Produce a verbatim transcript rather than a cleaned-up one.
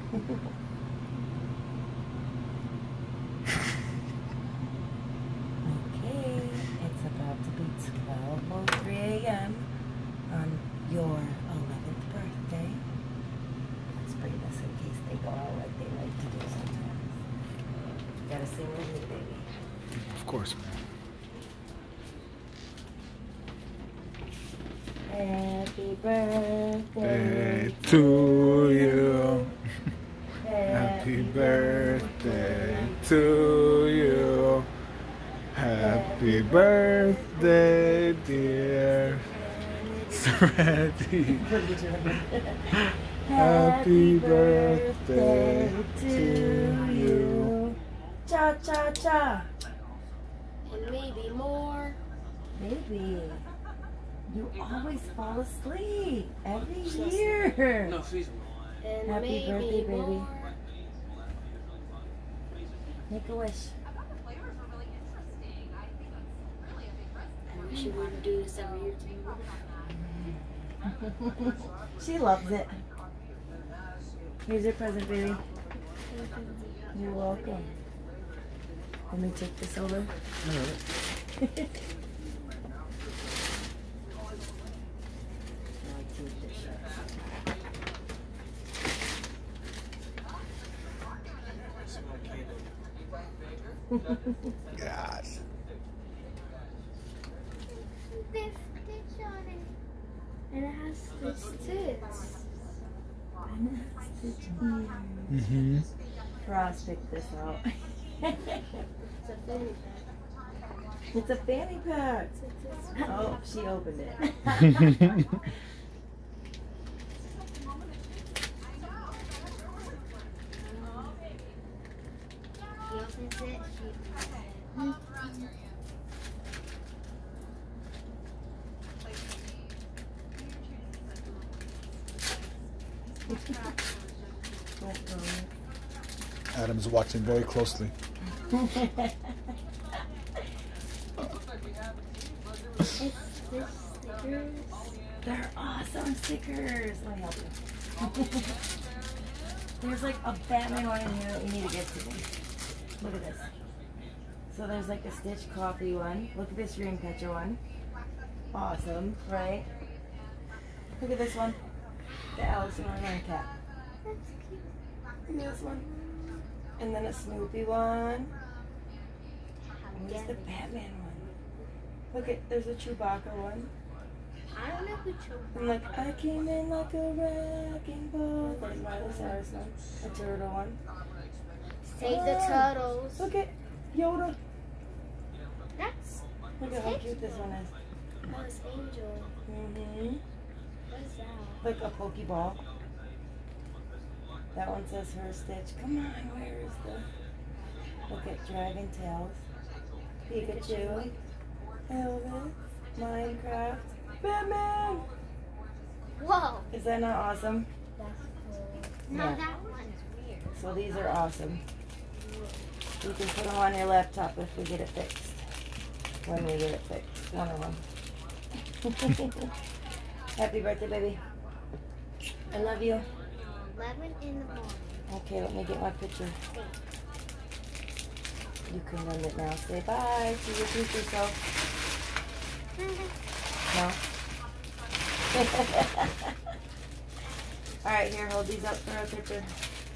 Okay, it's about to be twelve oh three a m on your eleventh birthday. Let's bring this in case they go out like they like to do sometimes. You gotta sing with me, baby. Of course, man. Happy birthday Birthday to you. Happy birthday to you. Happy birthday, dear Serenity. Happy birthday to you. Cha cha cha. And maybe more. Maybe. You always fall asleep every year. No, she's And Happy maybe birthday, baby. more. Make a wish. I wish you wouldn't do this every year too. She loves it. Here's your present, baby. You're welcome. Let me take this over. Gosh. This stitch on it. And it has this tits. Mm-hmm. Ross picked this out. It's a fanny pack. It's a fanny pack. It's a tits. Oh, she opened it. She opens it. She. Adam's watching very closely. It's this stickers. They're awesome stickers. Let me help you. There's like a Batman one in here that we need to get to. Look at this. So there's like a Stitch Coffee one. Look at this Dreamcatcher one. Awesome, right? Look at this one. The Alice in Wonderland cat. That's cute. Look at this one. And then a Snoopy one. And there's the Batman one. Look at, there's a Chewbacca one. I don't know who chose. And like, I came in like a wrecking ball. There's Miley Cyrus one. A turtle one. Save the turtles. Look at Yoda. That's. Look at how cute this one is. Oh, it's Angel. Mm-hmm. What is that? Like a Pokeball. That one says her Stitch. Come on, where is the... Look at Dragon Tales. Pikachu. Elvis. Minecraft. Batman! Whoa. Is that not awesome? That's cool. No, Yeah. that one's weird. So these are awesome. You can put them on your laptop if we get it fixed. When we get it fixed. One of them. Happy birthday, baby. I love you. eleven in the morning. Okay, let me get my picture. You can end it now. Say bye to your future self. No? Alright, here, hold these up for a picture.